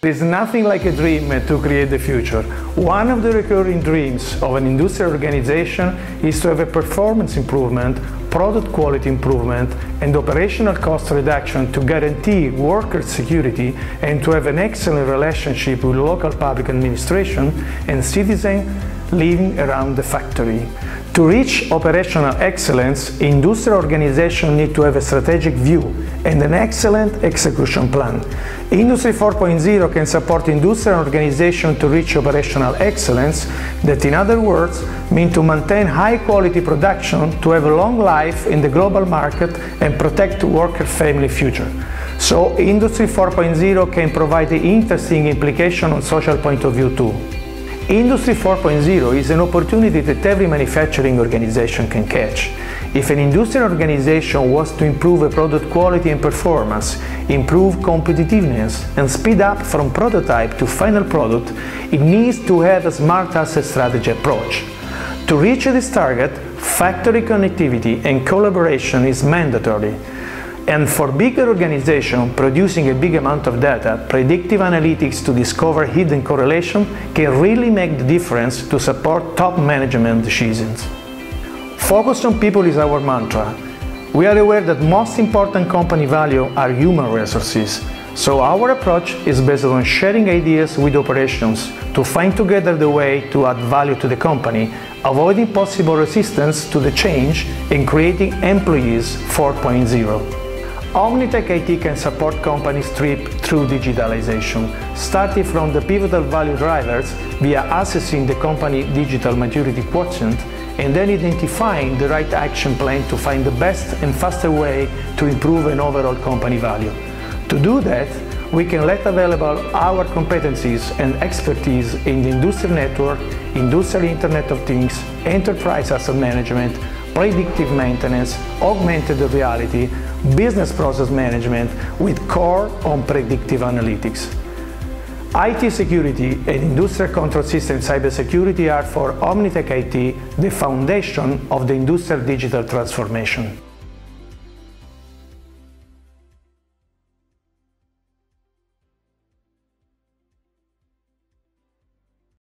There is nothing like a dream to create the future. One of the recurring dreams of an industrial organization is to have a performance improvement, product quality improvement, and operational cost reduction to guarantee worker security and to have an excellent relationship with local public administration and citizens living around the factory. To reach operational excellence, industrial organizations need to have a strategic view and an excellent execution plan. Industry 4.0 can support industrial organizations to reach operational excellence, that in other words mean to maintain high quality production, to have a long life in the global market and protect worker family future. So Industry 4.0 can provide the interesting implication on social point of view too. Industry 4.0 is an opportunity that every manufacturing organization can catch. If an industrial organization wants to improve a product quality and performance, improve competitiveness, and speed up from prototype to final product, it needs to have a smart asset strategy approach. To reach this target, factory connectivity and collaboration is mandatory. And for bigger organizations producing a big amount of data, predictive analytics to discover hidden correlation can really make the difference to support top management decisions. Focus on people is our mantra. We are aware that most important company value are human resources. So our approach is based on sharing ideas with operations to find together the way to add value to the company, avoiding possible resistance to the change and creating Employees 4.0. Omnitech IT can support companies' trip through digitalization, starting from the pivotal value drivers via assessing the company digital maturity quotient and then identifying the right action plan to find the best and faster way to improve an overall company value. To do that, we can let available our competencies and expertise in the industrial network, industrial Internet of Things, enterprise asset management, predictive maintenance, augmented reality, business process management with core on predictive analytics. IT security and industrial control system cybersecurity are for Omnitech IT the foundation of the industrial digital transformation.